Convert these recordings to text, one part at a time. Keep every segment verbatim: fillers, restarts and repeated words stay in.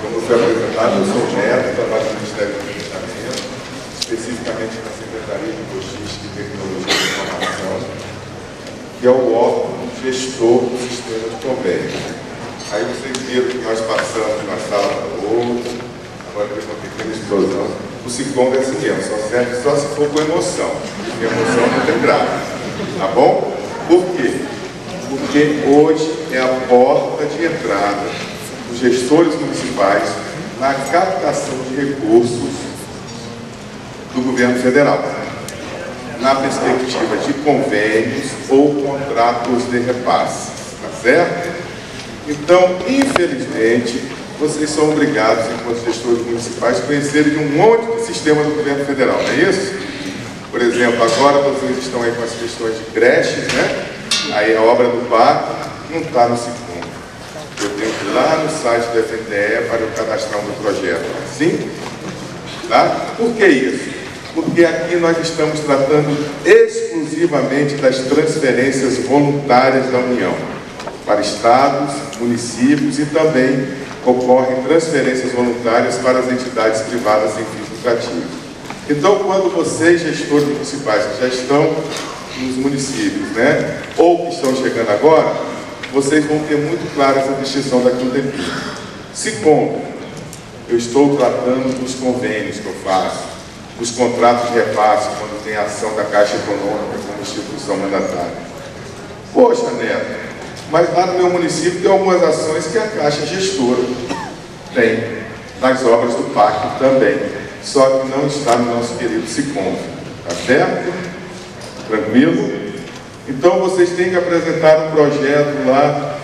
Como foi apresentado, eu sou neto, trabalho no Ministério do Planejamento, especificamente na Secretaria de Logística e Tecnologia de Informação, que é o órgão gestor do sistema de convênio. Aí vocês viram que nós passamos de uma sala para outra, agora teve uma pequena explosão. O SICOM é assim mesmo, só serve só se for com emoção. Porque emoção não tem graça. Tá bom? Por quê? Porque hoje é a porta de entrada dos gestores municipais na captação de recursos do governo federal, na perspectiva de convênios ou contratos de repasse, tá certo? Então, infelizmente, vocês são obrigados, enquanto gestores municipais, a conhecerem um monte de sistema do governo federal, não é isso? Por exemplo, agora vocês estão aí com as questões de creches, né? Aí a obra do parque não está no SICOM. Eu tenho que ir lá no site do F N D E para eu cadastrar um projeto. Sim? Tá? Por que isso? Porque aqui nós estamos tratando exclusivamente das transferências voluntárias da União para estados, municípios e também ocorrem transferências voluntárias para as entidades privadas sem fins lucrativos. Então, quando vocês, gestores municipais, que já estão nos municípios, né, ou que estão chegando agora, vocês vão ter muito clara essa distinção daqui a um tempinho. SICOM, eu estou tratando dos convênios que eu faço, dos contratos de repasse, quando tem ação da Caixa Econômica como instituição mandatária. Poxa, Neto, mas lá no meu município tem algumas ações que a Caixa Gestora tem, nas obras do pacto também, só que não está no nosso querido SICOM. Tá certo? Tranquilo? Então vocês têm que apresentar um projeto lá,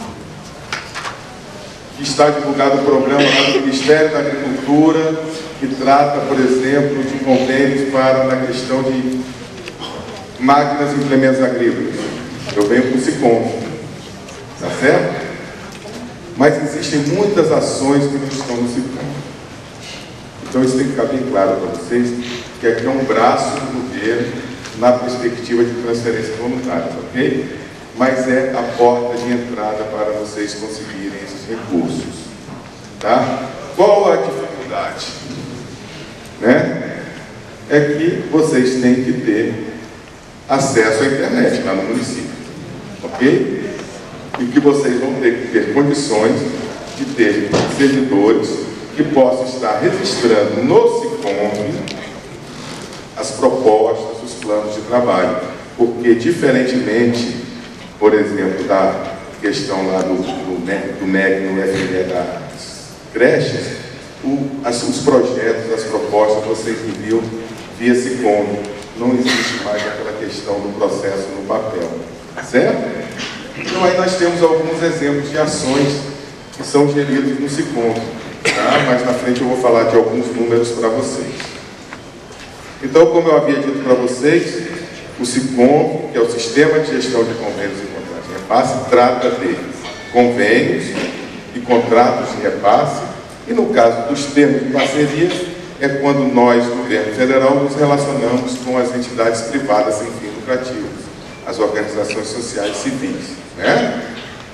que está divulgado o programa lá do Ministério da Agricultura, que trata, por exemplo, de convênios para na questão de máquinas e implementos agrícolas. Eu venho com o SICOM. Tá certo? Mas existem muitas ações que não estão no SICOM. Então isso tem que ficar bem claro para vocês, que aqui é um braço do governo na perspectiva de transferências voluntárias, ok? Mas é a porta de entrada para vocês conseguirem esses recursos. Tá? Qual a dificuldade? Né? É que vocês têm que ter acesso à internet lá no município, ok? E que vocês vão ter que ter condições de ter servidores que possam estar registrando no SICOM as propostas, os planos de trabalho, porque diferentemente, por exemplo, da questão lá do, do, do M E C no F N D E das creches, o, as, os projetos, as propostas, vocês enviam via SICOM. Não existe mais aquela questão do processo no papel, certo? Então aí nós temos alguns exemplos de ações que são geridas no SICOM, tá? Mais na frente eu vou falar de alguns números para vocês. Então, como eu havia dito para vocês, o SICOM, que é o Sistema de Gestão de Convênios e Contratos de Repasse, trata de convênios e contratos de repasse, e no caso dos termos de parceria, é quando nós, governo federal, nos relacionamos com as entidades privadas sem fins lucrativos, as organizações sociais civis, né?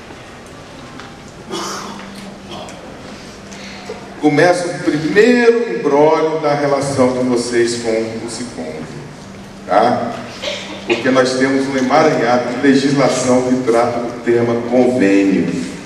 Começa o primeiro imbróglio da relação de vocês com o SICOM, tá? Porque nós temos um emaranhado de legislação que trata do tema convênio.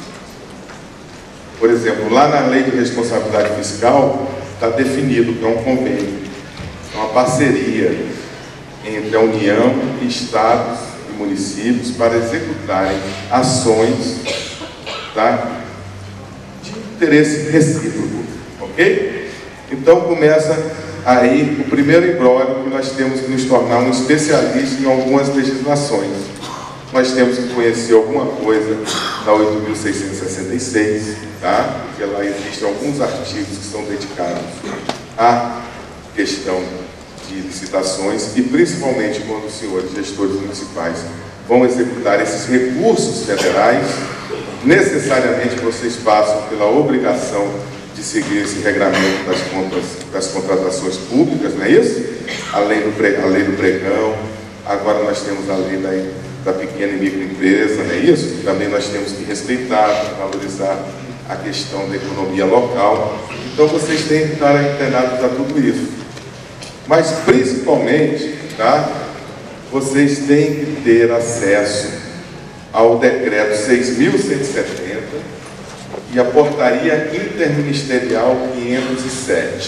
Por exemplo, lá na Lei de Responsabilidade Fiscal está definido que é um convênio, é uma parceria entre a União e estados e municípios para executarem ações, tá, de interesse recíproco, ok? Então começa aí o primeiro imbróglio, que nós temos que nos tornar um especialista em algumas legislações. Nós temos que conhecer alguma coisa da oito mil seiscentos e sessenta e seis, tá? Porque lá existem alguns artigos que são dedicados à questão de licitações, e principalmente quando os senhores gestores municipais vão executar esses recursos federais, necessariamente vocês passam pela obrigação de seguir esse regramento das, contas, das contratações públicas, não é isso? A lei do, pre, a lei do pregão, agora nós temos a lei da, da pequena e microempresa, não é isso? Também nós temos que respeitar, valorizar. a questão da economia local. Então vocês têm que estar antenados a tudo isso. Mas principalmente, tá, vocês têm que ter acesso ao decreto seis mil cento e setenta e a portaria interministerial quinhentos e sete.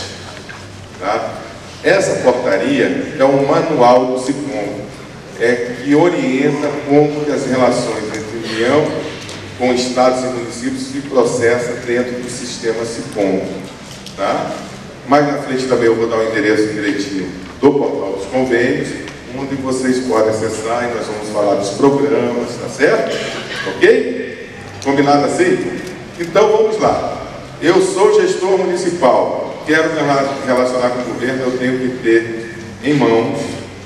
Tá? Essa portaria é um manual do SICOM, é, que orienta como que as relações entre União com estados e municípios se processam dentro do sistema SICOM. Tá? Mais na frente também eu vou dar o endereço direitinho do portal dos convênios, onde vocês podem acessar e nós vamos falar dos programas, tá certo? Ok? Combinado assim? Então vamos lá. Eu sou gestor municipal, quero me relacionar com o governo, eu tenho que ter em mãos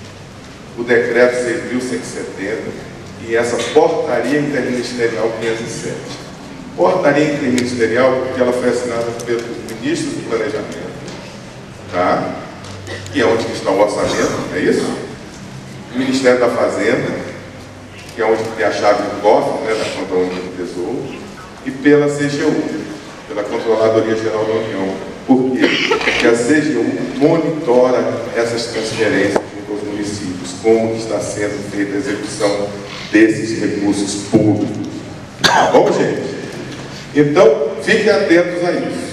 o decreto seis mil cento e setenta e essa portaria interministerial quinhentos e sete. Portaria interministerial porque ela foi assinada pelo ministro do Planejamento, tá? Que é onde está o orçamento, é isso? O Ministério da Fazenda, que é onde tem a chave do cofre, né, da Conta Única do Tesouro, e pela C G U, pela Controladoria Geral da União. Por quê? Porque a C G U monitora essas transferências junto aos municípios, como está sendo feita a execução desses recursos públicos. Tá bom, gente? Então, fiquem atentos a isso.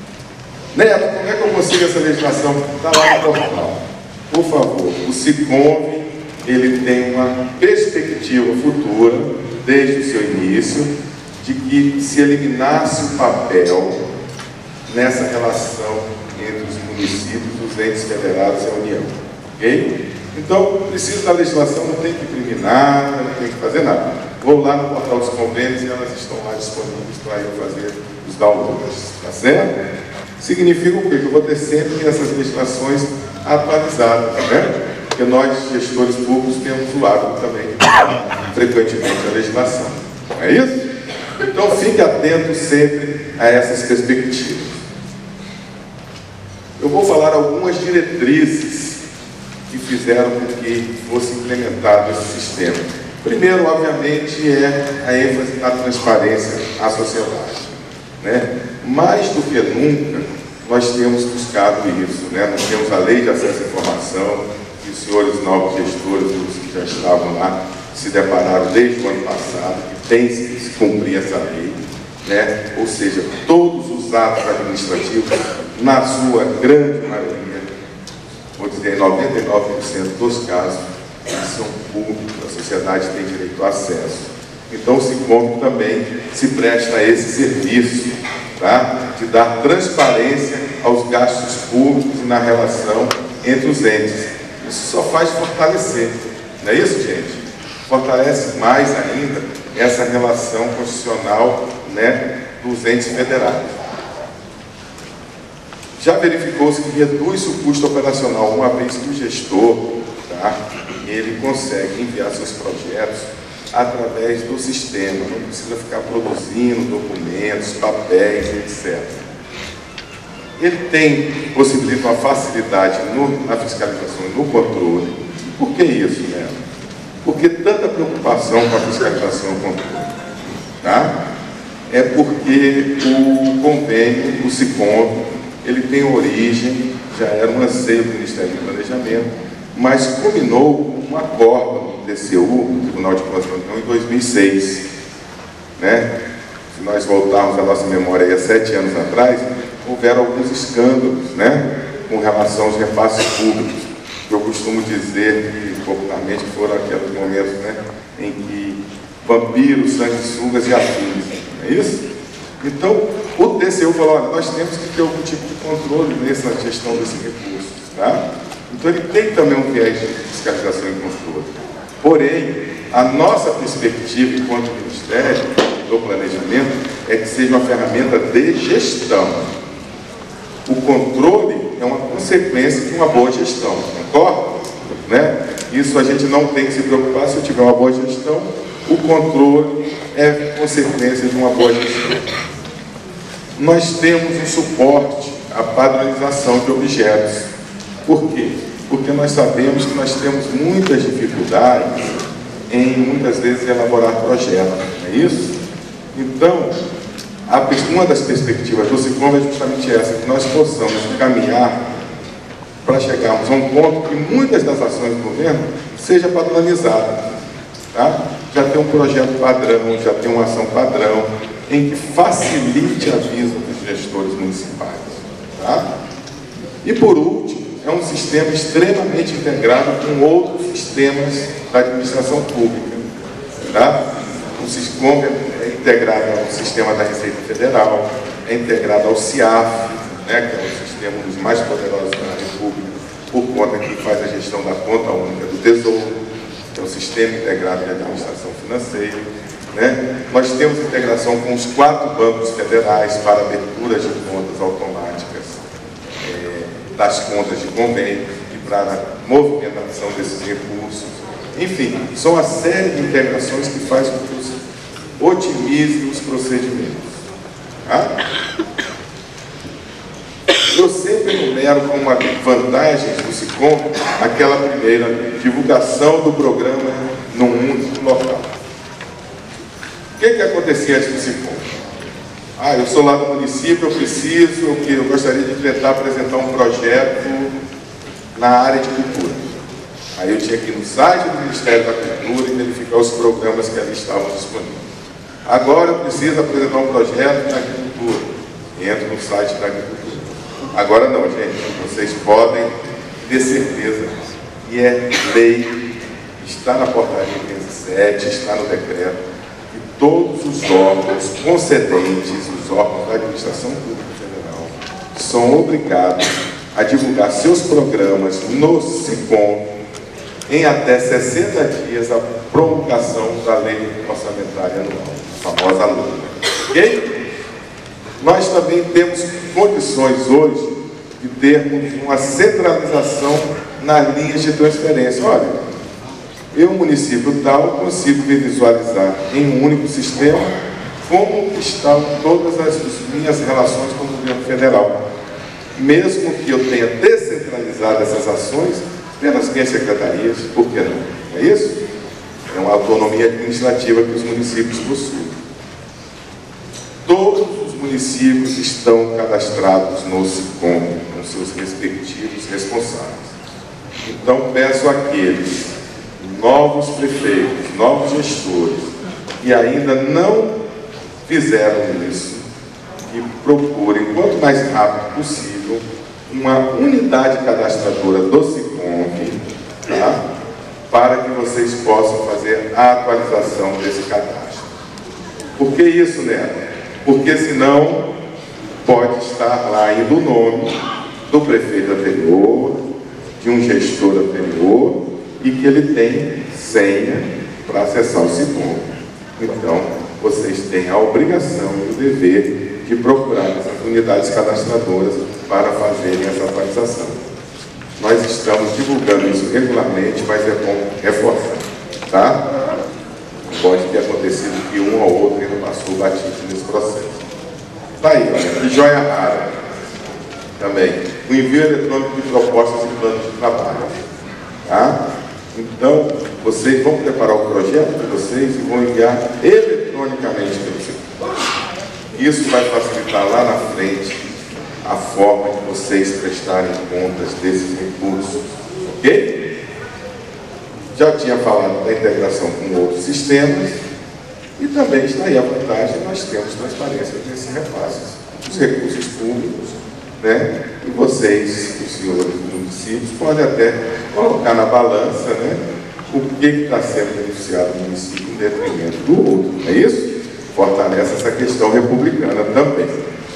Neto, como é que eu consigo essa legislação? Está lá no portal. Por favor, o SICOM, ele tem uma perspectiva futura, desde o seu início, de que se eliminasse o papel nessa relação entre os municípios, os entes federados e a União. Ok? Então, preciso da legislação, não tem que imprimir nada, não tem que fazer nada. Vou lá no portal dos convênios e elas estão lá disponíveis para eu fazer os downloads. Tá certo? Significa o quê? Que eu vou ter sempre essas legislações atualizadas, tá vendo? Porque nós, gestores públicos, temos o hábito também de frequentemente a legislação. É isso? Então, fique atento sempre a essas perspectivas. Eu vou falar algumas diretrizes que fizeram com que fosse implementado esse sistema. Primeiro, obviamente, é a ênfase na transparência à sociedade, né? Mais do que nunca, nós temos buscado isso, né? Nós temos a Lei de Acesso à Informação, que os senhores novos gestores, os que já estavam lá, se depararam desde o ano passado, que tem que se cumprir essa lei, né? Ou seja, todos os atos administrativos, na sua grande maioria, vou dizer noventa e nove por cento dos casos, são públicos, a sociedade tem direito a acesso. Então o SICOM também se presta a esse serviço, tá? De dar transparência aos gastos públicos e na relação entre os entes. Isso só faz fortalecer, não é isso, gente? Fortalece mais ainda essa relação constitucional, né, dos entes federados. Já verificou-se que reduz o custo operacional, uma vez que o gestor, tá, ele consegue enviar seus projetos através do sistema, não precisa ficar produzindo documentos, papéis, etcétera. Ele tem, possibilita uma facilidade no, na fiscalização e no controle. Por que isso, né? Porque tanta preocupação com a fiscalização e o controle, tá? É porque o convênio, o SICOM, ele tem origem, já era um anseio do Ministério do Planejamento, mas culminou um acordo do T C U, do Tribunal de Contas da União, em dois mil e seis. Né? Se nós voltarmos a nossa memória aí há sete anos atrás, houveram alguns escândalos, né, com relação aos repasses públicos. Eu costumo dizer que, popularmente, foram aqueles momentos, né, em que vampiros, sanguessugas e afins. Não é isso? Então, o T C U falou, olha, nós temos que ter algum tipo de controle nessa gestão desses recursos. Tá? Então, ele tem também um viés de fiscalização e controle. Porém, a nossa perspectiva, enquanto Ministério do Planejamento, é que seja uma ferramenta de gestão. O controle é uma consequência de uma boa gestão, concorda? Né? Isso a gente não tem que se preocupar. Se eu tiver uma boa gestão, o controle é consequência de uma boa gestão. Nós temos um suporte à padronização de objetos. Por quê? Porque nós sabemos que nós temos muitas dificuldades em, muitas vezes, elaborar projetos, não é isso? Então, a, uma das perspectivas do SICOM é justamente essa, que nós possamos caminhar para chegarmos a um ponto que muitas das ações do governo seja padronizada. Tá? Já tem um projeto padrão, já tem uma ação padrão, em que facilite a vida dos gestores municipais. Tá? E por último, é um sistema extremamente integrado com outros sistemas da administração pública. Tá? O SICOM é integrado ao sistema da Receita Federal, é integrado ao CIAF, né, que é o sistema um dos mais poderosos da República, por conta que faz a gestão da conta única do Tesouro, que é o sistema integrado de administração financeira. Né? Nós temos integração com os quatro bancos federais para abertura de contas automáticas é, das contas de convênio e para a movimentação desses recursos. Enfim, são uma série de integrações que faz com que otimize os procedimentos. Tá? Eu sempre enumero como uma vantagem do SICOM aquela primeira divulgação do programa num único local. O que que acontecia antes do SICOM? Ah, eu sou lá do município, eu preciso, eu, eu gostaria de tentar apresentar um projeto na área de cultura. Aí eu tinha que ir no site do Ministério da Cultura e verificar os programas que ali estavam disponíveis. Agora eu preciso apresentar um projeto na agricultura. Entro no site da agricultura. Agora não, gente. Vocês podem ter certeza. E é lei, está na portaria quinhentos e sete, está no decreto, que todos os órgãos concedentes, os órgãos da administração pública federal, são obrigados a divulgar seus programas no SICOM em até sessenta dias a promulgação da lei orçamentária anual, a famosa L U A. Ok? Nós também temos condições hoje de termos uma centralização nas linhas de transferência. Olha, eu, município tal, consigo me visualizar em um único sistema como estão todas as minhas relações com o governo federal. Mesmo que eu tenha descentralizado essas ações pelas minhas secretarias, por que não? Não é isso? É uma autonomia administrativa que os municípios possuem. Todos os municípios estão cadastrados no SICOM, com seus respectivos responsáveis. Então, peço àqueles novos prefeitos, novos gestores, que ainda não fizeram isso, que procurem, quanto mais rápido possível, uma unidade cadastradora do SICOM, tá? Para que vocês possam fazer a atualização desse cadastro. Por que isso, Neto? Porque senão pode estar lá indo o nome do prefeito anterior, de um gestor anterior, e que ele tem senha para acessar o SICOM. Então, vocês têm a obrigação e o dever de procurar essas unidades cadastradoras para fazerem essa atualização. Nós estamos divulgando isso regularmente, mas é bom reforçar, tá? Pode ter acontecido que um ou outro ainda passou batido nesse processo. Tá aí, olha, que joia rara também. O envio eletrônico de propostas e planos de trabalho. Tá? Então, vocês vão preparar o projeto de vocês e vão enviar eletronicamente pelo SICOM. Isso vai facilitar lá na frente a forma de vocês prestarem contas desses recursos. Ok? Já tinha falado da integração com outros sistemas e também está aí a vantagem, nós temos transparência desses repasses, os recursos públicos, né? E vocês, os senhores dos municípios, podem até colocar na balança, né, o que está sendo beneficiado no município em detrimento do outro, não é isso? Fortalece essa questão republicana também.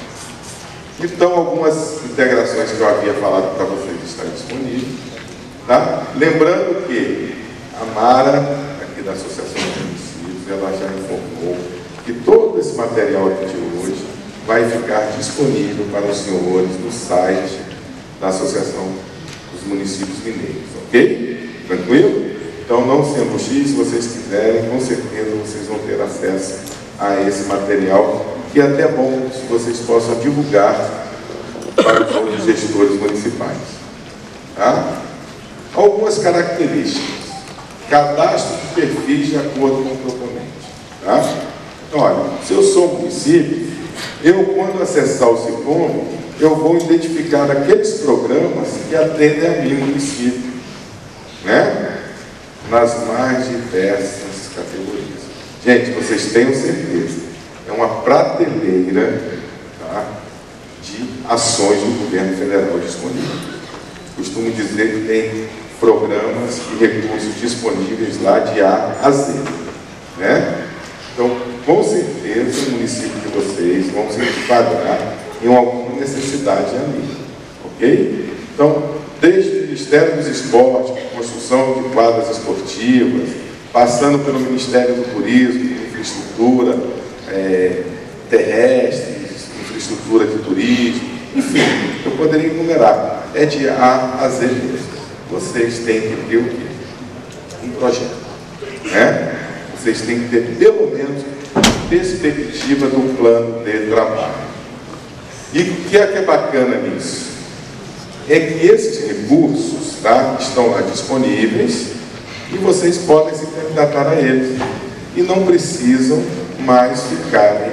Então, algumas integrações que eu havia falado para vocês estão disponíveis. Tá? Lembrando que a Mara, aqui da Associação de Municípios, ela já informou que todo esse material aqui de hoje vai ficar disponível para os senhores no site da Associação dos Municípios Mineiros, ok? Tranquilo? Então, não se angustiem, se vocês quiserem, com certeza vocês vão ter acesso a esse material, que é até bom que vocês possam divulgar para os outros gestores municipais. Tá? Algumas características. Cadastro de perfis de acordo com o proponente. Tá? Olha, se eu sou município, Eu, quando acessar o SICOM, eu vou identificar aqueles programas que atendem a mim, município, né? Nas mais diversas categorias. Gente, vocês tenham certeza, é uma prateleira, tá, de ações do governo federal disponível. Costumo dizer que tem programas e recursos disponíveis lá de A a Z, né? Então, com certeza, o município de vocês vão se enquadrar em alguma necessidade ali, ok? Então, desde o Ministério dos Esportes, construção de quadras esportivas, passando pelo Ministério do Turismo, infraestrutura é, terrestre, infraestrutura de turismo, enfim, eu poderia enumerar, é de A a Z mesmo. Vocês têm que ter o quê? Um projeto, né? Vocês têm que ter, pelo menos, perspectiva do plano de trabalho. E o que é que é bacana nisso? É que esses recursos, tá, estão lá disponíveis e vocês podem se candidatar a eles. E não precisam mais ficarem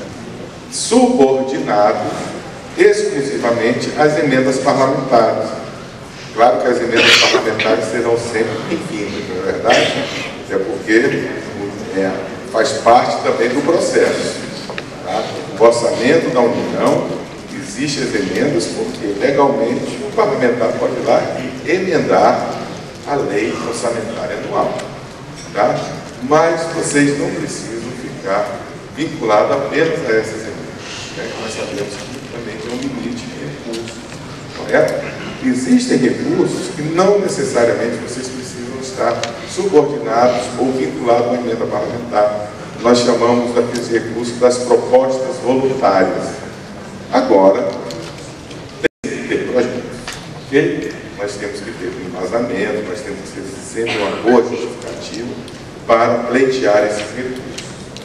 subordinados exclusivamente às emendas parlamentares. Claro que as emendas parlamentares serão sempre bem-vindas, não é verdade? É porque é, faz parte também do processo. Tá? O orçamento da União, existem as emendas porque legalmente o parlamentar pode ir lá e emendar a lei orçamentária anual. Tá? Mas vocês não precisam ficar vinculados apenas a essas emendas. Né? Nós sabemos que também tem um limite de recursos, correto? Existem recursos que não necessariamente vocês precisam estar subordinados ou vinculados a uma emenda parlamentar. Nós chamamos daqueles recursos das propostas voluntárias. Agora, tem que ter projeto, ok? Nós temos que ter um embasamento, nós temos que ter sempre uma boa justificativa para pleitear esses recursos.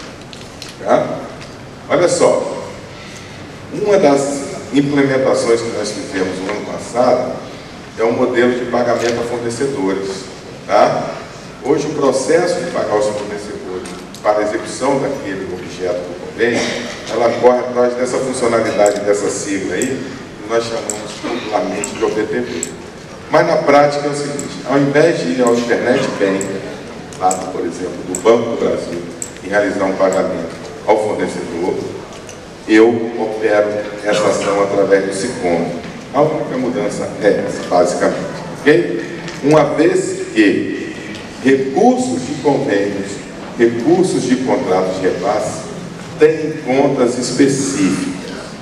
Tá? Olha só, uma das implementações que nós fizemos no ano passado é um modelo de pagamento a fornecedores. Tá? Hoje, o processo de pagar os fornecedores para a execução daquele objeto do convênio, ela corre atrás dessa funcionalidade, dessa sigla aí, que nós chamamos popularmente de O B T V. Mas na prática é o seguinte, ao invés de ir ao Internet Bank, lá, por exemplo, do Banco do Brasil, e realizar um pagamento ao fornecedor, eu opero essa ação através do SICOM. A única mudança é essa, basicamente. Ok? Uma vez que recursos de convênios, recursos de contratos de repasse, têm contas específicas.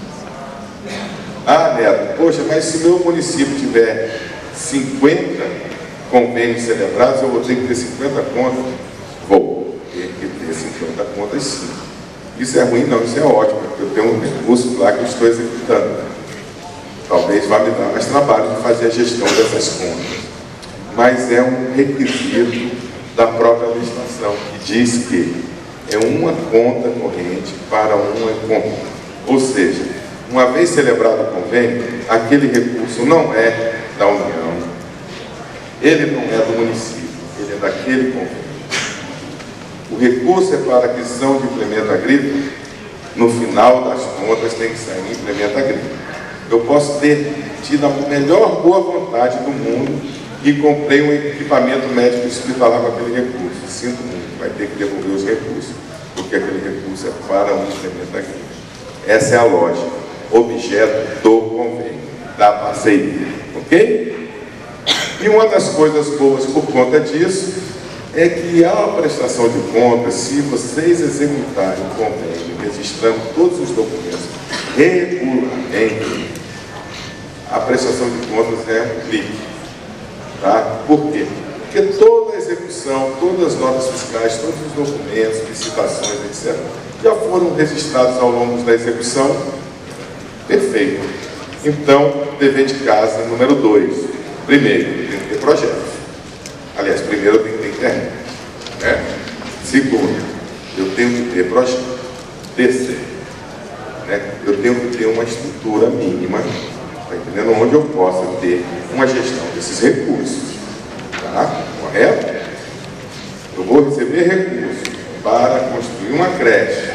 Ah, Neto, poxa, mas se meu município tiver cinquenta convênios celebrados, eu vou ter que ter cinquenta contas? Vou ter que ter cinquenta contas, sim. Isso é ruim? Não, isso é ótimo, porque eu tenho um recurso lá que eu estou executando. Talvez vá me dar mais trabalho de fazer a gestão dessas contas. Mas é um requisito da própria legislação, que diz que é uma conta corrente para uma conta. Ou seja, uma vez celebrado o convênio, aquele recurso não é da União, ele não é do município, ele é daquele convênio. O recurso é para aquisição de implemento agrícola, no final das contas tem que sair um implemento agrícola. Eu posso ter tido a melhor boa vontade do mundo e comprei um equipamento médico hospitalar com aquele recurso. Sinto muito, vai ter que devolver os recursos, porque aquele recurso é para um implemento agrícola. Essa é a lógica, objeto do convênio, da parceria, ok? E uma das coisas boas por conta disso é que a prestação de contas, se vocês executarem o convênio, registrando todos os documentos regularmente, a prestação de contas é um clique. Tá? Por quê? Porque toda a execução, todas as notas fiscais, todos os documentos, licitações, etcétera, já foram registrados ao longo da execução. Perfeito. Então, dever de casa número dois. Primeiro, tem que ter projetos. Aliás, primeiro eu tenho que ter internet. Né? Segundo, eu tenho que ter projeto. Terceiro, né? eu tenho que ter uma estrutura mínima, tá entendendo? Onde eu possa ter uma gestão desses recursos. Tá? Correto? Eu vou receber recursos para construir uma creche,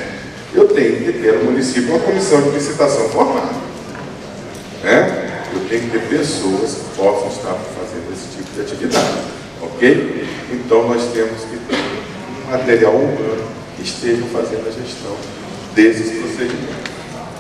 eu tenho que ter no município uma comissão de licitação formada, né? Eu tenho que ter pessoas que possam estar fazendo esse tipo de atividade, ok? Então nós temos que ter um material humano que esteja fazendo a gestão desses procedimentos.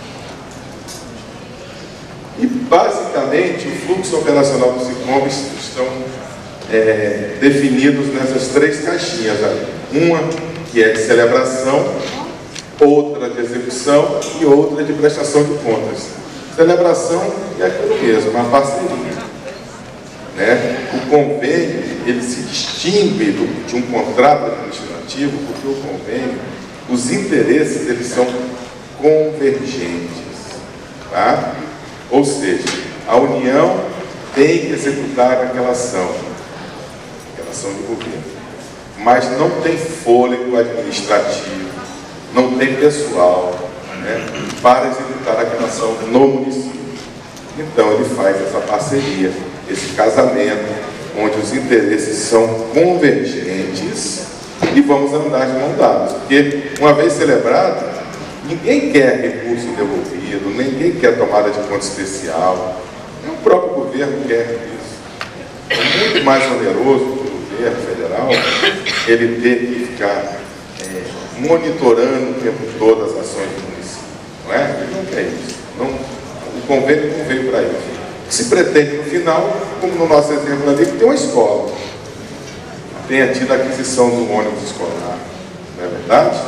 E basicamente o fluxo operacional dos Sicom estão é, definidos nessas três caixinhas aí. Uma que é de celebração, outra de execução e outra de prestação de contas. Celebração é aquilo mesmo, uma parceria, né? O convênio, ele se distingue do, de um contrato administrativo, porque o convênio, os interesses, eles são convergentes, tá? Ou seja, a União tem que executar aquela ação, aquela ação de governo, mas não tem fôlego administrativo, não tem pessoal, né, para executar aquela ação no município. Então ele faz essa parceria, esse casamento, onde os interesses são convergentes e vamos andar de mão dadas, porque uma vez celebrado, ninguém quer recurso devolvido, ninguém quer tomada de conta especial, o próprio governo quer isso. É muito mais oneroso para o governo federal ele ter que ficar é, monitorando o tempo todo as ações do município, não é? Ele não quer isso. Não, o convênio não veio para isso. O que se pretende no final, como no nosso exemplo ali, que tem uma escola, tenha tido a aquisição do ônibus escolar, não é verdade?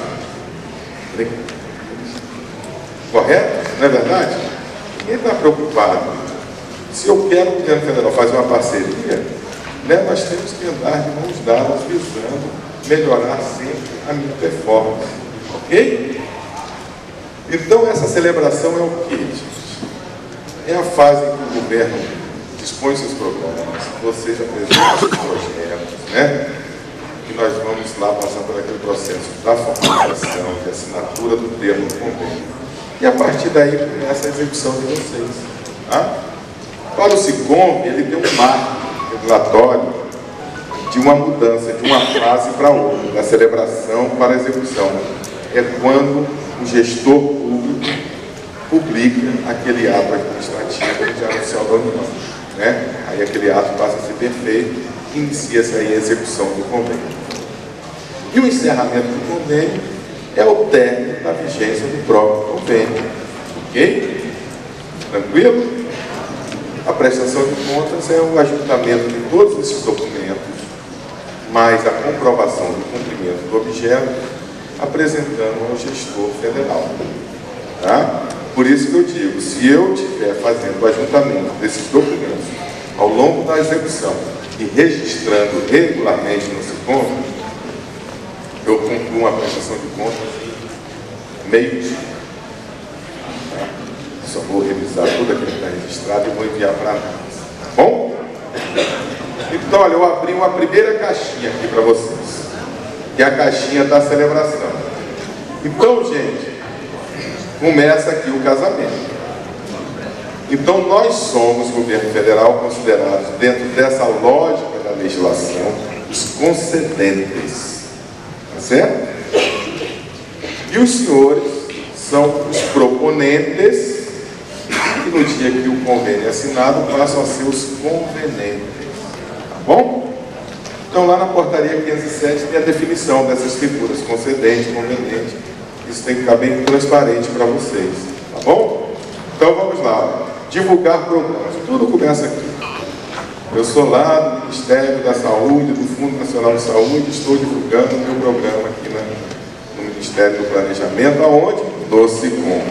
Correto? Não é verdade? Ninguém está preocupado. Se eu quero o governo federal fazer uma parceria, né, nós temos que andar de mãos dadas visando melhorar sempre a minha performance. Ok? Então essa celebração é o quê, gente? É a fase em que o governo dispõe seus programas, vocês apresentam seus projetos, né? E nós vamos lá passar por aquele processo da formalização, de assinatura do termo do convênio. E a partir daí começa a execução de vocês. Tá? Para o Sicom, ele tem um marco regulatório de uma mudança de uma fase para outra, da celebração para a execução. É quando o gestor público publica aquele ato administrativo de anunciar da União. Né? Aí aquele ato passa a ser perfeito e inicia-se aí a execução do convênio. E o encerramento do convênio é o término da vigência do próprio convênio. Ok? Tranquilo? A prestação de contas é o ajuntamento de todos esses documentos, mais a comprovação do cumprimento do objeto, apresentando ao gestor federal. Tá? Por isso que eu digo, se eu estiver fazendo o ajuntamento desses documentos ao longo da execução e registrando regularmente no Sicom, eu concluo uma prestação de contas em meio dia. Tá? Só vou revisar tudo aquilo que está registrado e vou enviar para análise. Tá bom? Então, olha, eu abri uma primeira caixinha aqui para vocês, que é a caixinha da celebração. Então, gente, começa aqui o casamento. Então, nós somos, governo federal, considerados, dentro dessa lógica da legislação, os concedentes. Tá certo? E os senhores são os proponentes, que no dia que o convênio é assinado, passam a ser os convenentes. Tá bom? Então, lá na portaria quinhentos e sete tem a definição dessas figuras, concedente, convenente. Isso tem que ficar bem transparente para vocês. Tá bom? Então, vamos lá. Divulgar programas. Tudo começa aqui. Eu sou lá do Ministério da Saúde, do Fundo Nacional de Saúde, estou divulgando o meu programa aqui na, no Ministério do Planejamento, aonde? No Sicom.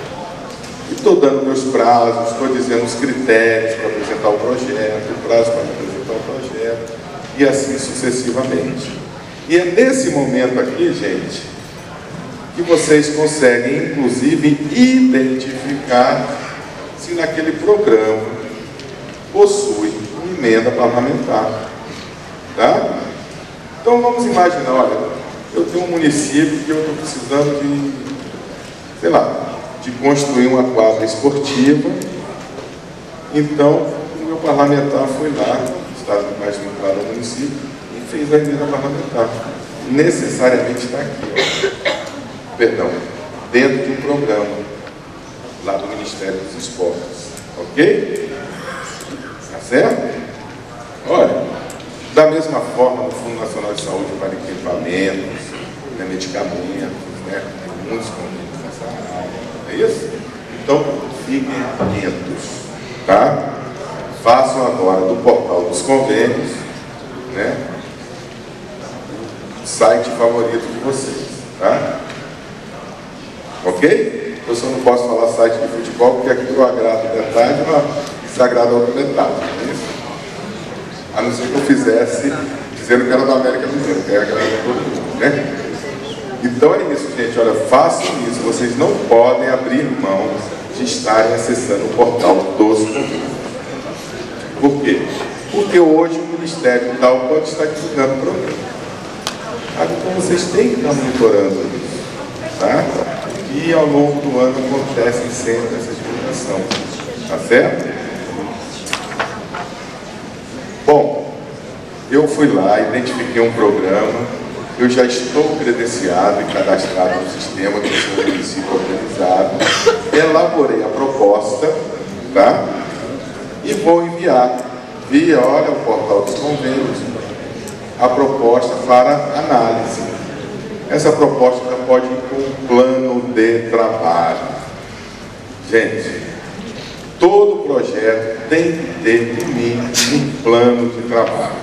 E estou dando meus prazos, estou dizendo os critérios para apresentar o projeto, o prazo para apresentar o projeto, e assim sucessivamente. E é nesse momento aqui, gente, que vocês conseguem, inclusive, identificar se naquele programa possui uma emenda parlamentar. Tá? Então vamos imaginar, olha, eu tenho um município que eu estou precisando de, sei lá, de construir uma quadra esportiva. Então, o meu parlamentar foi lá, estava mais vinculado ao município, e fez a emenda parlamentar. Necessariamente está aqui, ó. Perdão, dentro de um programa lá do Ministério dos Esportes. Ok? Tá certo? Olha, da mesma forma, no Fundo Nacional de Saúde para equipamentos, né, medicamentos, né, muitos convênios nessa área, é isso? Então, fiquem atentos, tá? Façam agora do portal dos convênios, né, site favorito de vocês, tá? Ok? Eu só não posso falar site de futebol, porque aqui eu agrado metade, mas desagrado a outra metade, não é isso? A não ser que eu fizesse dizendo que era da América Mineira, que era agradar todo mundo, né? Então é isso, gente, olha, façam isso, vocês não podem abrir mão de estarem acessando o portal dos convênios. Por quê? Porque hoje o Ministério tal pode estar divulgando o programa. Então vocês têm que estar monitorando isso, tá? E ao longo do ano acontecem sempre essa divulgação, tá certo? Bom, eu fui lá, identifiquei um programa, eu já estou credenciado e cadastrado no sistema do seu município organizado, elaborei a proposta, tá? E vou enviar via, olha, o portal dos convênios, a proposta para análise. Essa proposta já pode ir com um plano de trabalho. Gente, todo projeto tem que ter, de mim, um plano de trabalho.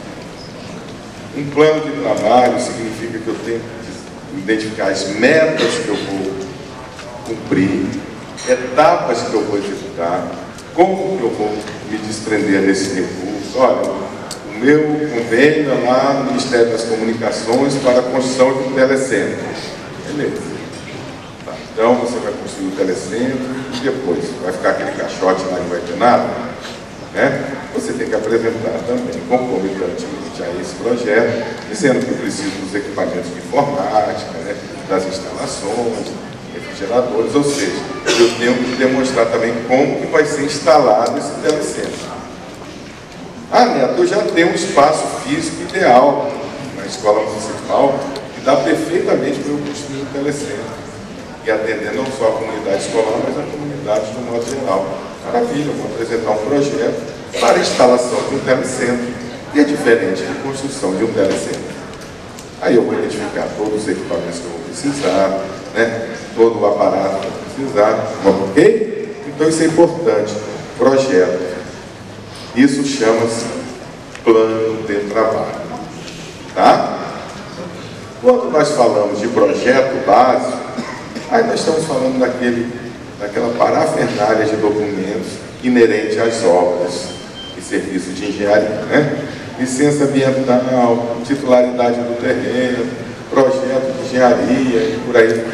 Um plano de trabalho significa que eu tenho que identificar as metas que eu vou cumprir, etapas que eu vou executar, como que eu vou me desprender desse recurso. Olha, o meu convênio é lá no Ministério das Comunicações para a construção de um telecentro. Beleza. Tá. Então você vai construir um telecentro e depois vai ficar aquele caixote lá e não vai ter nada, né? Você tem que apresentar também, concomitantemente a esse projeto, dizendo que eu preciso dos equipamentos de informática, né, das instalações, refrigeradores, ou seja, eu tenho que demonstrar também como que vai ser instalado esse telecentro. Ah, Neto, eu já tenho um espaço físico ideal na escola municipal que dá perfeitamente para eu construir um telecentro e atender não só a comunidade escolar, mas a comunidade de um modo geral. Maravilha, eu vou apresentar um projeto para a instalação de um telecentro, que é diferente de construção de um telecentro. Aí eu vou identificar todos os equipamentos que eu vou precisar, né? Todo o aparato que eu vou precisar, ok? Então isso é importante. Projeto. Isso chama-se plano de trabalho, tá? Quando nós falamos de projeto básico, aí nós estamos falando daquele, daquela parafernália de documentos inerente às obras e serviços de engenharia, né? Licença ambiental, titularidade do terreno, projeto de engenharia e por aí.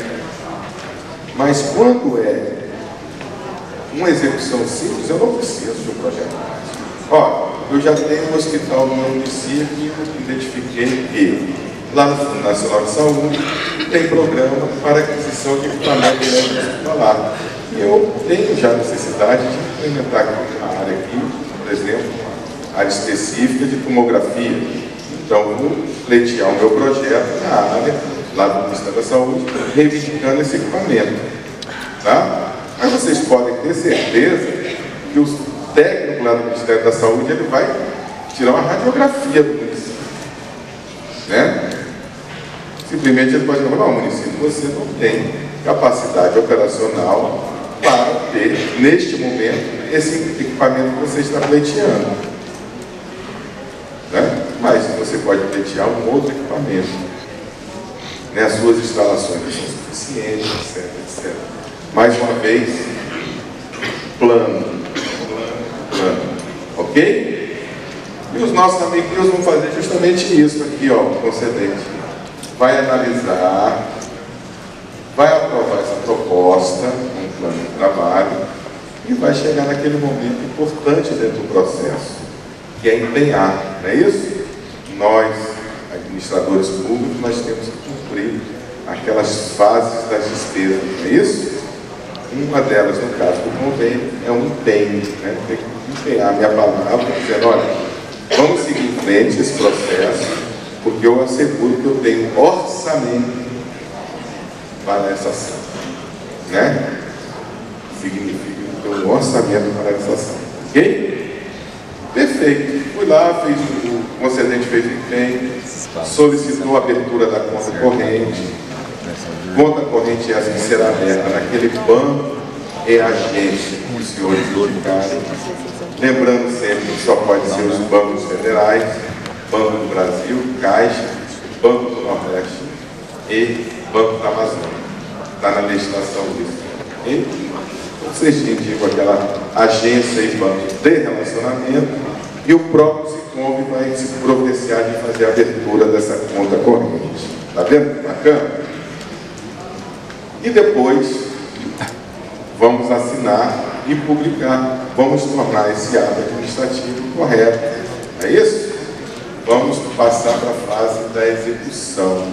Mas quando é uma execução simples, eu não preciso de um projeto básico. Ó, eu já tenho um hospital no meu município e identifiquei que lá no Fundo Nacional de Saúde tem programa para aquisição de equipamento hospitalar. E eu tenho já necessidade de implementar uma área aqui, por exemplo, uma área específica de tomografia. Então, eu vou pleitear o meu projeto na área, lá do Ministério da Saúde, reivindicando esse equipamento. Tá? Mas vocês podem ter certeza que os técnico lá do Ministério da Saúde, ele vai tirar uma radiografia do município, né? Simplesmente ele pode falar, não, município, você não tem capacidade operacional para ter, neste momento, esse equipamento que você está pleiteando, né? Mas você pode pleitear um outro equipamento, né? As suas instalações são suficientes, etc, etcétera. Mais uma vez, plano. Ok? E os nossos amiguinhos vão fazer justamente isso aqui, ó, o concedente. Vai analisar, vai aprovar essa proposta, um plano de trabalho, e vai chegar naquele momento importante dentro do processo, que é empenhar, não é isso? Nós, administradores públicos, nós temos que cumprir aquelas fases das despesas, não é isso? Uma delas, no caso do convênio, é um empenho, né? Tem que empenhar a minha palavra, dizendo, olha, vamos seguir em frente esse processo, porque eu asseguro que eu tenho orçamento para essa ação. né? Significa que tem um orçamento para essa ação. Ok? Perfeito. Fui lá, fiz o, o concedente fez o empenho, solicitou a abertura da conta corrente. Conta corrente essa que será aberta naquele banco e agência que os senhores indicaram. Lembrando sempre que só pode ser os bancos federais, Banco do Brasil, Caixa, Banco do Nordeste e Banco da Amazônia. Está na legislação disso. E vocês indicam aquela agência e banco de relacionamento e o próprio Sicom vai se providenciar de fazer a abertura dessa conta corrente. Está vendo? Bacana? E depois vamos assinar e publicar. Vamos tornar esse ato administrativo correto. É isso? Vamos passar para a fase da execução.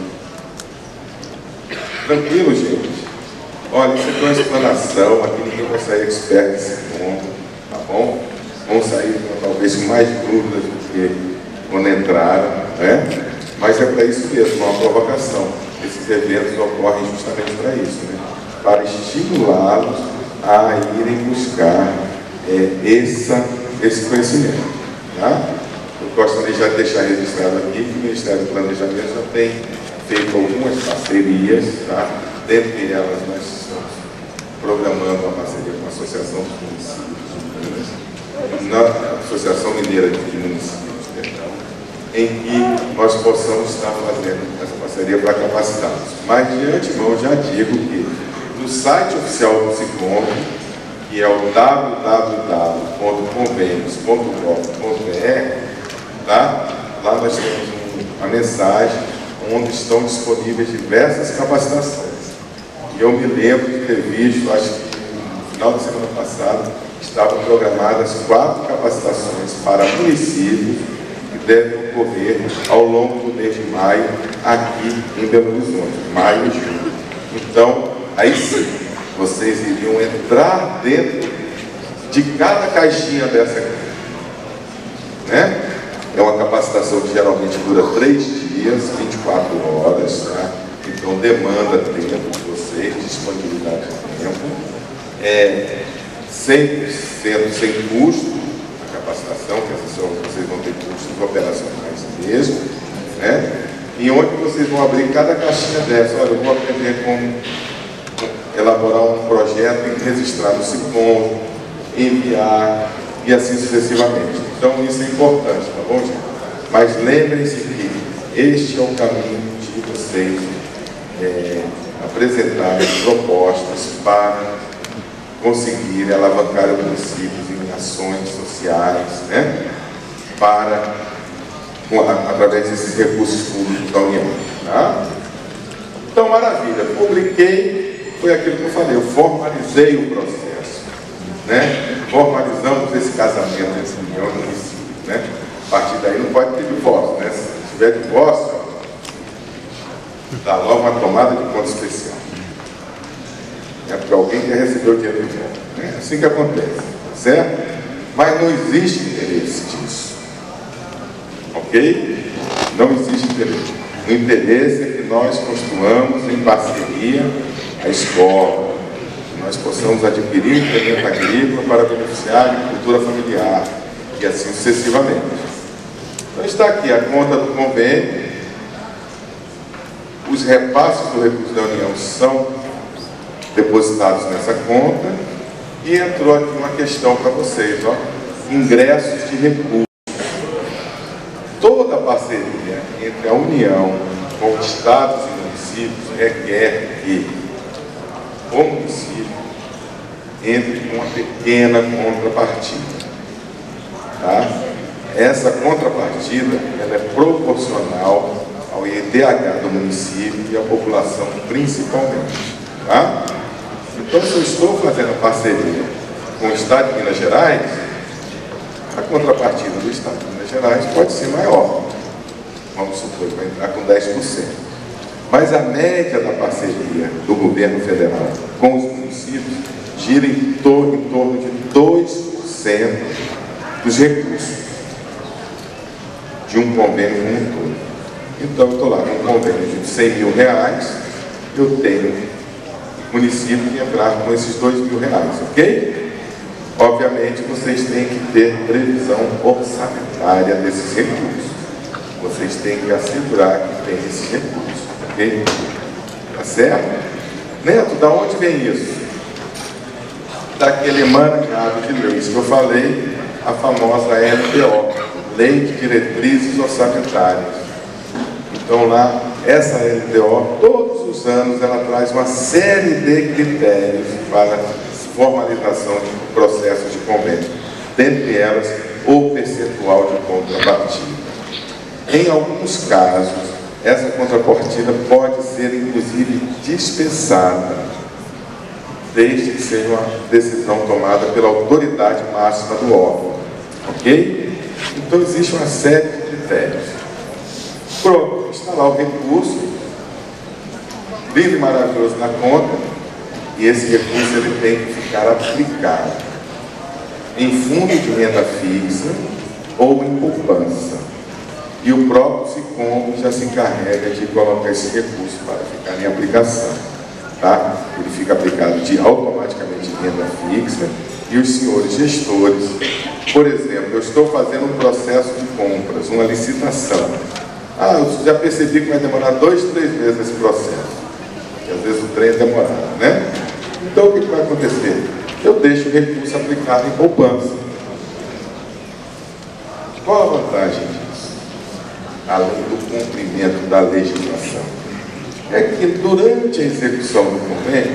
Tranquilo, gente? Olha, isso aqui é uma explanação, aqui ninguém vai sair expert nesse ponto, tá bom? Vão sair talvez com mais dúvidas do que quando entraram, né? Mas é para isso mesmo, uma provocação. Esses eventos ocorrem justamente para isso, né? Para estimulá-los a irem buscar é, essa, esse conhecimento, tá? Eu gostaria já de deixar registrado aqui que o Ministério do Planejamento já tem feito algumas parcerias, tá? Dentre elas, nós estamos programando uma parceria com a Associação dos Municípios, na Associação Mineira de Municípios, perdão, em que nós possamos estar fazendo essa parceria para capacitá-los. Mas, de antemão, já digo que no site oficial do Sicom, que é o w w w ponto convênios ponto gov ponto br, tá? Lá nós temos uma mensagem onde estão disponíveis diversas capacitações. E eu me lembro de ter visto, acho que no final da semana passada, estavam programadas quatro capacitações para municípios que devem ocorrer ao longo do mês de maio, aqui em Belo Horizonte, maio e junho. Então, aí sim, vocês iriam entrar dentro de cada caixinha dessa aqui, né? É uma capacitação que geralmente dura três dias, vinte e quatro horas, tá? Então demanda tempo de vocês, disponibilidade de tempo. É cem por cento sem custo a capacitação, que essas são, vocês vão ter custos operacionais mesmo, né? E onde vocês vão abrir cada caixinha dessa. Olha, eu vou aprender como elaborar um projeto e registrar no Sicom, enviar e assim sucessivamente. Então isso é importante, tá bom, gente? Mas lembrem-se que este é o caminho de vocês é, apresentarem propostas para conseguirem alavancar os municípios em ações sociais, né? Para, através desses recursos públicos da União. Tá? Então, maravilha, publiquei, foi aquilo que eu falei, eu formalizei o processo, né? Formalizamos esse casamento entre União e município, né? A partir daí não pode ter divórcio, né? Se tiver divórcio, dá logo uma tomada de conta especial. É porque alguém quer receber o dinheiro de volta. É assim que acontece, certo? Mas não existe interesse disso. Ok? Não existe interesse. O interesse é que nós construamos em parceria a escola, que nós possamos adquirir implemento agrícola para beneficiar a agricultura familiar e assim sucessivamente. Então está aqui a conta do convênio. Os repasses do recurso da União são depositados nessa conta e entrou aqui uma questão para vocês, ó, ingressos de recursos. Toda parceria entre a União com estados e municípios requer que o município entre com uma pequena contrapartida, tá? Essa contrapartida ela é proporcional ao I D H do município e à população principalmente, tá? Então, se eu estou fazendo parceria com o Estado de Minas Gerais, a contrapartida do Estado de Minas Gerais pode ser maior. Vamos supor que vai entrar com dez por cento. Mas a média da parceria do governo federal com os municípios gira em torno, em torno de dois por cento dos recursos de um convênio como um todo. Então, eu estou lá com um convênio de cem mil reais, eu tenho município que entrar com esses dois mil reais, ok? Obviamente, vocês têm que ter previsão orçamentária desses recursos. Vocês têm que assegurar que tem esses recursos, ok? Tá certo? Neto, da onde vem isso? Daquele emaranhado de leis que eu falei, a famosa L D O, Lei de Diretrizes Orçamentárias. Então lá, essa L D O, todos os anos, ela traz uma série de critérios para formalização de processos de convênio. Dentre elas, o percentual de contrapartida. Em alguns casos, essa contrapartida pode ser, inclusive, dispensada, desde que seja uma decisão tomada pela autoridade máxima do órgão. Ok? Então, existe uma série de critérios. Pronto, está lá o recurso, lindo e maravilhoso na conta, e esse recurso ele tem que ficar aplicado em fundo de renda fixa ou em poupança. E o próprio SICOM já se encarrega de colocar esse recurso para ficar em aplicação. Tá? Ele fica aplicado de, automaticamente em renda fixa, e os senhores gestores, por exemplo, eu estou fazendo um processo de compras, uma licitação. Ah, eu já percebi que vai demorar dois, três meses esse processo. Porque às vezes o trem é demorado, né? Então o que vai acontecer? Eu deixo o recurso aplicado em poupança. Qual a vantagem disso? Além do cumprimento da legislação, é que durante a execução do convênio,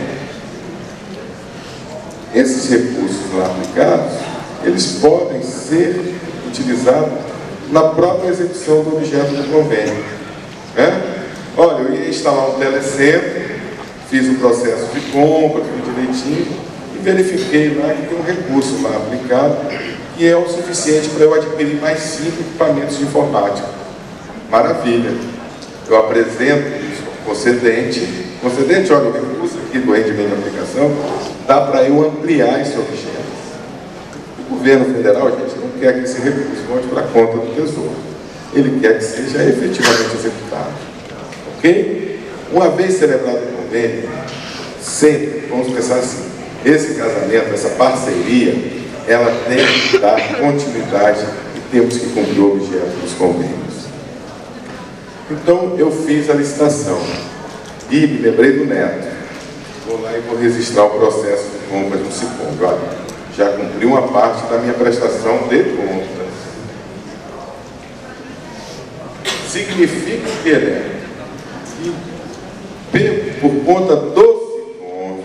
esses recursos lá aplicados, eles podem ser utilizados na própria execução do objeto do convênio. Né? Olha, eu ia instalar um telecentro, fiz o processo de compra, tudo direitinho, e verifiquei lá que tem um recurso lá aplicado, que é o suficiente para eu adquirir mais cinco equipamentos de informática. Maravilha! Eu apresento isso ao concedente. Concedente, olha, o recurso aqui do rendimento de aplicação, dá para eu ampliar esse objeto. O governo federal, gente, não quer que esse recurso volte para a conta do Tesouro. Ele quer que seja efetivamente executado. Ok? Uma vez celebrado o convênio, sempre, vamos pensar assim, esse casamento, essa parceria, ela tem que dar continuidade e temos que cumprir o objeto dos convênios. Então, eu fiz a licitação e me lembrei do Neto. Vou lá e vou registrar o processo de compra no SICOM. Olha, já cumpri uma parte da minha prestação de contas. Significa que, né, que por conta do SICOM,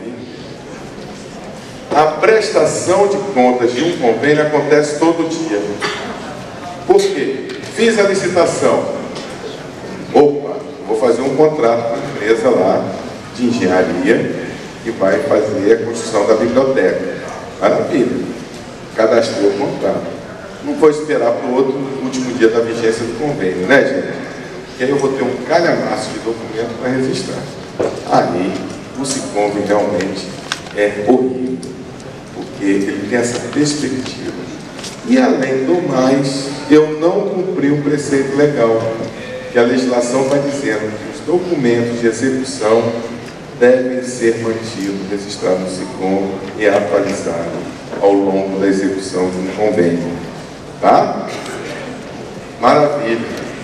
a prestação de contas de um convênio acontece todo dia. Por quê? Fiz a licitação. Opa, vou fazer um contrato com a empresa lá de engenharia que vai fazer a construção da biblioteca. Maravilha. Cadastrei o contrato. Não vou esperar para o outro último dia da vigência do convênio, né, gente? Porque aí eu vou ter um calhamaço de documento para registrar. Aí, o SICOM realmente é horrível, porque ele tem essa perspectiva. E, além do mais, eu não cumpri um preceito legal, que a legislação vai dizendo que os documentos de execução devem ser mantidos, registrados no SICOM e atualizados ao longo da execução de um convênio. Tá? Maravilha!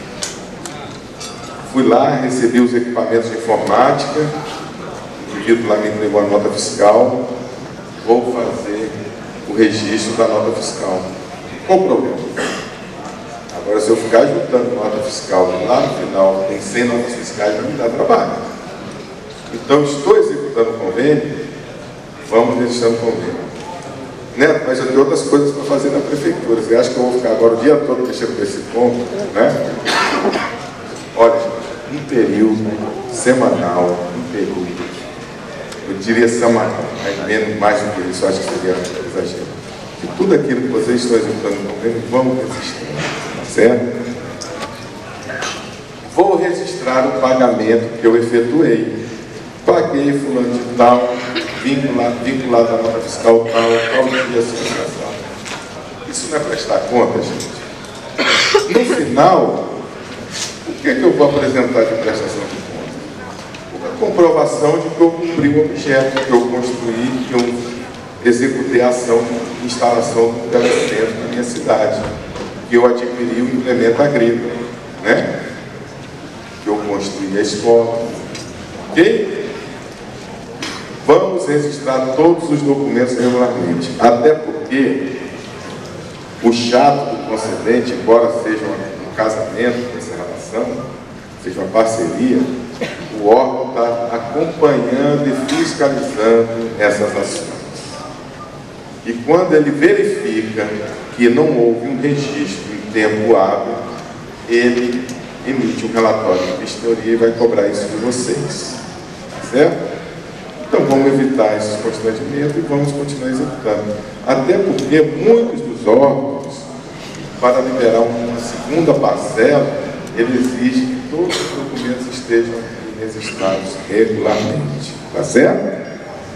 Fui lá, recebi os equipamentos de informática, o indivíduo lá me entregou a nota fiscal, vou fazer o registro da nota fiscal. Qual o problema? Agora, se eu ficar juntando nota fiscal lá no final, tem cem notas fiscais, vai me dar trabalho. Então, estou executando o convênio, vamos registrando o convênio. Neto, mas eu tenho outras coisas para fazer na prefeitura. Você acha que eu vou ficar agora o dia todo mexendo com esse ponto? Né? Olha, um período semanal, um período, eu diria semanal, mas menos, mais do que isso, acho que seria exagero. E tudo aquilo que vocês estão executando no convênio, vamos registrar. Certo? Vou registrar o pagamento que eu efetuei. Paguei fulano de tal, vinculado, vinculado à nota fiscal tal, tal dia associação. Isso não é prestar conta, gente? No final, o que é que eu vou apresentar de prestação de conta? Vou comprovação de que eu cumpri o objeto, que eu construí, que eu executei a ação de instalação do telecentro na minha cidade, que eu adquiri o implemento agrícola, né? Que eu construí a escola, ok? Vamos registrar todos os documentos regularmente, até porque o chato do concedente, embora seja um casamento nessa relação, seja uma parceria, o órgão está acompanhando e fiscalizando essas ações. E quando ele verifica que não houve um registro em tempo hábil, ele emite um relatório de vistoria e vai cobrar isso de vocês. Certo? Então vamos evitar esses constrangimentos e vamos continuar executando. Até porque muitos dos órgãos, para liberar uma segunda parcela, ele exige que todos os documentos estejam registrados regularmente. Tá certo?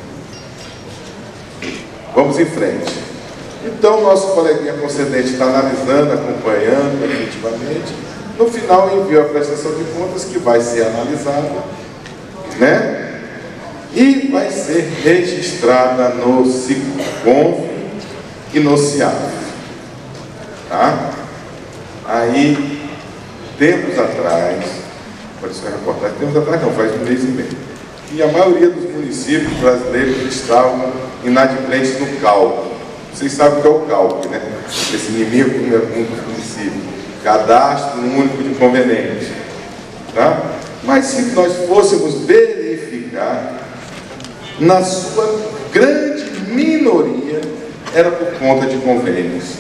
Vamos em frente. Então, nosso coleguinha concedente está analisando, acompanhando efetivamente. No final, enviou a prestação de contas, que vai ser analisada, né? E vai ser registrada no SICONV e no CIAF. Tá? Aí, tempos atrás, apareceu uma reportagem, tempos atrás não, faz um mês e meio, e a maioria dos municípios brasileiros estavam inadimplentes no cálculo. Vocês sabem o que é o cálculo, né? Esse inimigo do município. Cadastro único de conveniente. Tá? Mas se nós fôssemos verificar, na sua grande minoria, era por conta de convênios.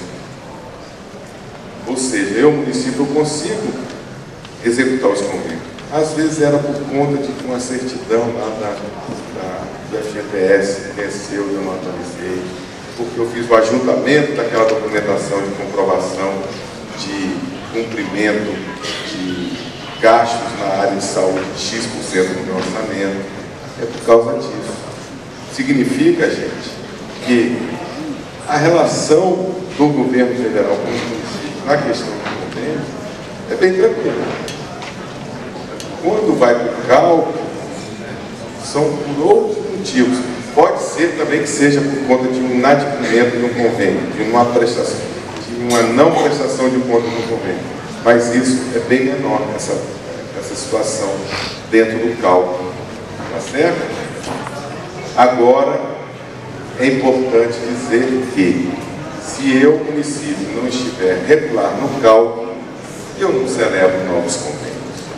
Ou seja, eu, município, eu consigo executar os convênios. Às vezes era por conta de uma certidão lá da, da, da F G T S, que venceu e eu não atualizei, porque eu fiz o ajuntamento daquela documentação de comprovação de cumprimento de gastos na área de saúde, X por cento do meu orçamento. É por causa disso. Significa, gente, que a relação do governo federal com o município na questão do convênio é bem tranquila. Quando vai para o cálculo, são por outros motivos. Pode ser também que seja por conta de um inadimplemento de um convênio, de uma prestação, de uma não prestação de conta do convênio. Mas isso é bem menor, essa, essa situação dentro do cálculo. Tá certo? Agora, é importante dizer que, se eu, município, não estiver regular no cálculo, eu não celebro novos convênios.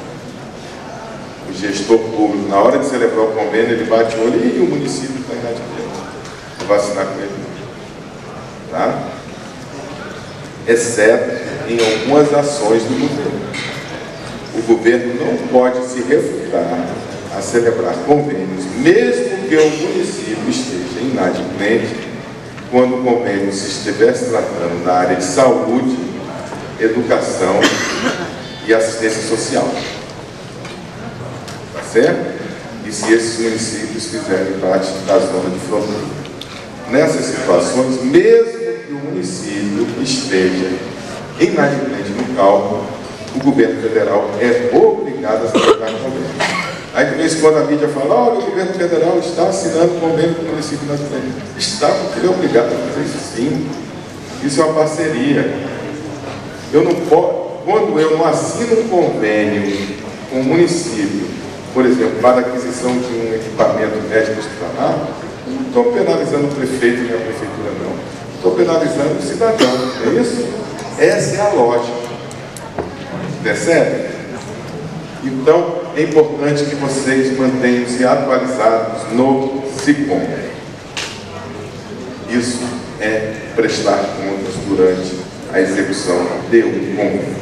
O gestor público, na hora de celebrar o convênio, ele bate o olho e o município está inadimplente. Não vai assinar com ele. Tá? Exceto em algumas ações do governo. O governo não pode se refutar a celebrar convênios, mesmo que o município esteja inadimplente, quando o convênio se estiver se tratando na área de saúde, educação e assistência social. Tá certo? E se esses municípios fizerem parte da zona de fronteira. Nessas situações, mesmo que o município esteja inadimplente no cálculo, o governo federal é obrigado a celebrar convênio. Aí de vez em quando a mídia fala, olha, o governo federal está assinando convênio com o município inadimplente. Está, porque ele é obrigado a fazer isso sim. Isso é uma parceria. Eu não posso, quando eu não assino um convênio com o município, por exemplo, para a aquisição de um equipamento médico hospitalar, não estou penalizando o prefeito nem a prefeitura, não. Estou penalizando o cidadão. É isso? Essa é a lógica. Percebe? Então, é importante que vocês mantenham-se atualizados no SICOM. Isso é prestar contas durante a execução de um convênio.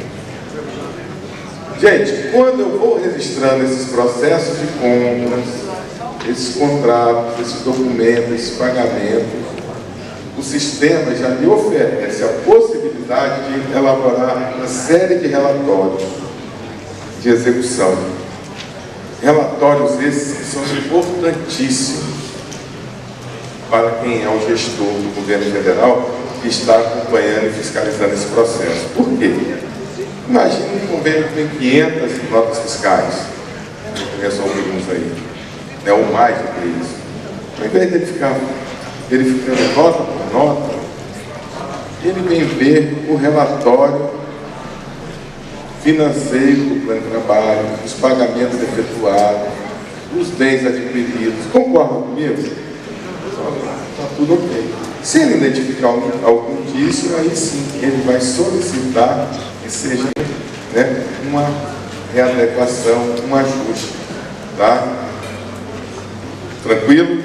Gente, quando eu vou registrando esses processos de compras, esses contratos, esses documentos, esses pagamentos, o sistema já me oferece a possibilidade de elaborar uma série de relatórios de execução. Relatórios esses que são importantíssimos para quem é o gestor do governo federal que está acompanhando e fiscalizando esse processo. Por quê? Imagina um convênio que tem quinhentas notas fiscais. Eu conheço alguns aí. né, ou mais do que isso. Ao invés de ele ficar verificando nota por nota, ele vem ver o relatório financeiro do plano de trabalho, os pagamentos efetuados, os bens adquiridos. Concorda comigo? Está tudo ok. Se ele identificar algum, algum indício, aí sim ele vai solicitar que seja, né, uma readequação, um ajuste. Tá? Tranquilo?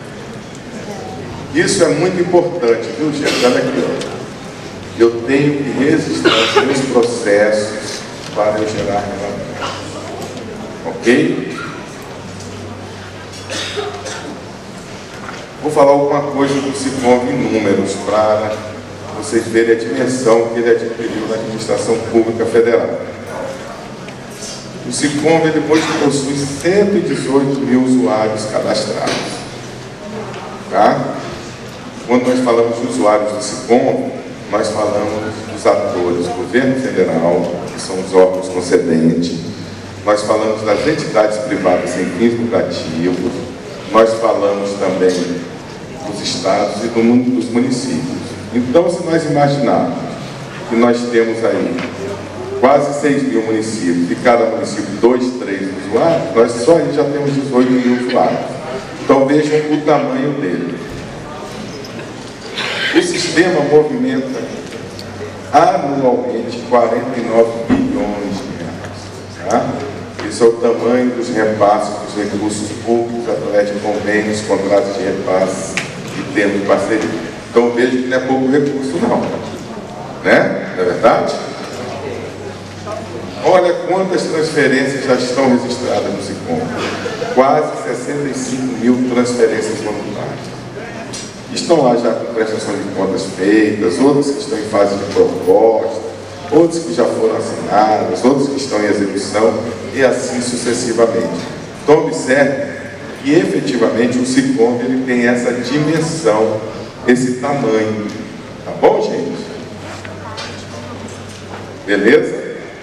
Isso é muito importante, viu, gente? Olha aqui, ó. Eu tenho que registrar os meus processos para eu gerar relatório. Ok? Vou falar alguma coisa do Siconv em números para vocês verem a dimensão que ele adquiriu na administração pública federal. O Siconv ele hoje possui cento e dezoito mil usuários cadastrados. Tá? Quando nós falamos de usuários do Siconv, nós falamos dos atores, governo federal, que são os órgãos concedentes, nós falamos das entidades privadas sem fins lucrativos, nós falamos também dos estados e do, dos municípios. Então, se nós imaginarmos que nós temos aí quase seis mil municípios, e cada município dois, três usuários, nós só aí já temos dezoito mil usuários. Então, vejam o tamanho dele. O sistema movimenta anualmente quarenta e nove bilhões de reais. Tá? Esse é o tamanho dos repasses dos recursos públicos através de convênios, contratos de repasse e termos de parceria. Então vejo que não é pouco recurso não. Né? Não é verdade? Olha quantas transferências já estão registradas no Siconv. Quase sessenta e cinco mil transferências voluntárias. Estão lá já com prestações de contas feitas, outras que estão em fase de proposta, outras que já foram assinadas, outras que estão em execução, e assim sucessivamente. Então observe que efetivamente o Siconv ele tem essa dimensão, esse tamanho. Tá bom, gente? Beleza?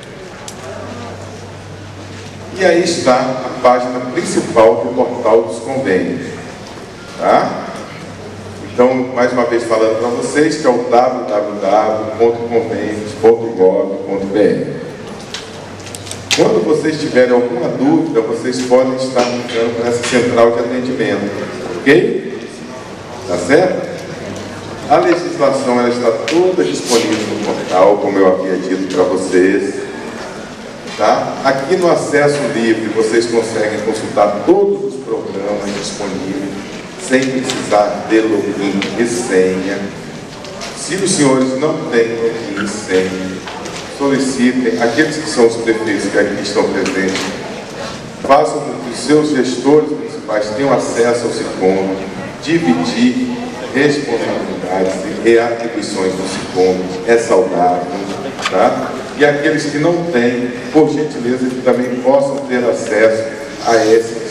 E aí está a página principal do portal dos convênios. Tá? Então, mais uma vez falando para vocês, que é o w w w ponto convênios ponto gov ponto b r. Quando vocês tiverem alguma dúvida, vocês podem estar ligando para essa central de atendimento. Ok? Tá certo? A legislação ela está toda disponível no portal, como eu havia dito para vocês. Tá? Aqui no acesso livre, vocês conseguem consultar todos os programas disponíveis, sem precisar de login e senha. Se os senhores não têm login e senha, solicitem, aqueles que são os prefeitos que aqui estão presentes, façam com que os seus gestores municipais tenham acesso ao Siconv, dividir responsabilidades e reatribuições do Siconv é saudável, tá? E aqueles que não têm, por gentileza, que também possam ter acesso a esses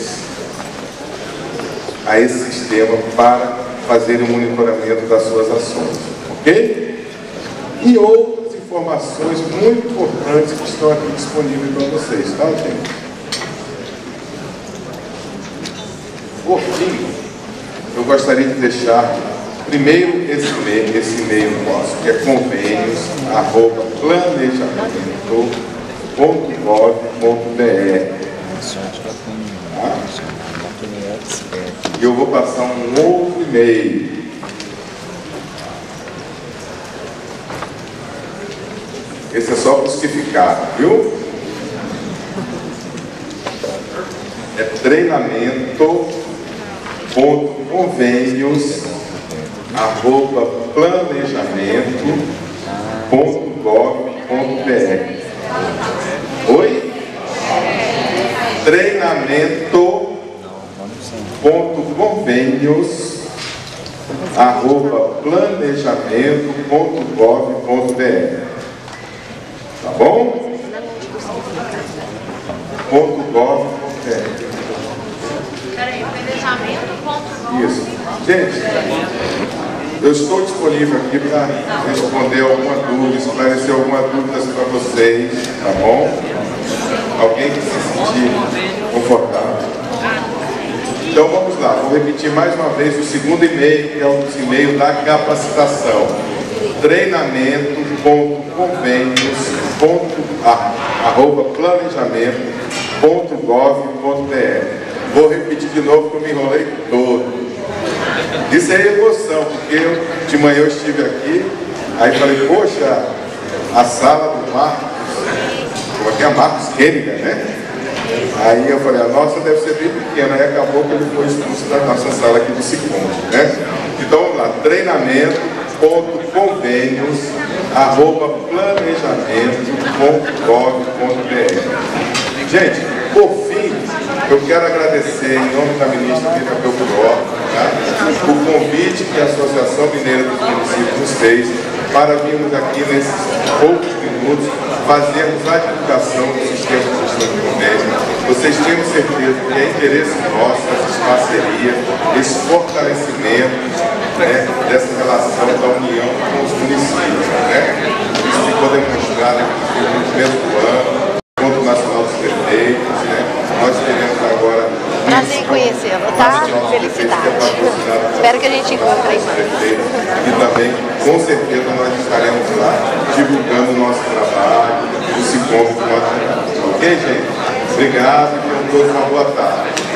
a esse sistema para fazer o monitoramento das suas ações, ok? E outras informações muito importantes que estão aqui disponíveis para vocês, tá, gente? Por fim, eu gostaria de deixar primeiro esse e-mail, esse e-mail nosso, que é convênios arroba planejamento ponto gov ponto b r. Tá? E eu vou passar um outro e-mail. Esse é só para os que ficaram, viu? É treinamento ponto convênios arroba planejamento ponto gov ponto b r. Oi? Treinamento ponto convênios arroba planejamento ponto gov ponto b r. Tá bom? Ponto gov ponto b r. Peraí, planejamento ponto gov. Isso. Gente, eu estou disponível aqui para responder alguma dúvida, esclarecer alguma dúvida para vocês, tá bom? Alguém que se sentir confortável. Então vamos lá, vou repetir mais uma vez o segundo e-mail, que é o e-mail da capacitação. treinamento ponto convênios arroba planejamento ponto gov ponto br. Vou repetir de novo que eu me enrolei todo. Isso é emoção, porque eu, de manhã eu estive aqui, aí falei, poxa, a sala do Marcos, como é que é? Marcos Kenninger, né? Aí eu falei, a nossa deve ser bem pequena, aí acabou que ele foi expulso da nossa sala aqui do Siconde, né? Então vamos lá, treinamento ponto convênios arroba planejamento ponto gov ponto br. Gente, por fim, eu quero agradecer em nome da ministra Rita Belchior, tá? O convite que a Associação Mineira dos Municípios nos fez para virmos aqui nesses poucos minutos fazermos a divulgação do sistema de gestão de convênio. Vocês têm certeza que é interesse nosso, essa parceria, esse fortalecimento, né, dessa relação da União com os municípios, né? Isso ficou demonstrado aqui no primeiro ano, enquanto nacional dos prefeitos, né? Nós teremos agora prazer em conhecê-lo, tá? Felicidades. Espero que a gente encontre aí mais. E também, com certeza, nós estaremos lá divulgando o nosso trabalho, o Siconde do nosso trabalho. Ok, gente? Obrigado e tenham todos uma boa tarde.